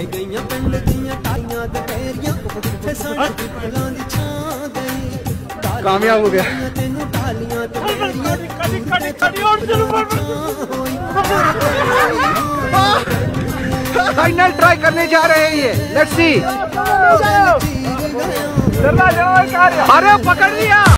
कामयाब हो गया। फाइनल ट्राई करने जा रहे हैं ये, लेट्स सी। अरे पकड़ लिया।